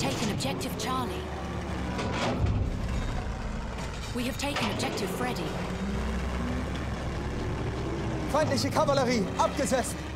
taken Objective Charlie. We have taken Objective Freddy. Feindliche Kavallerie, abgesetzt!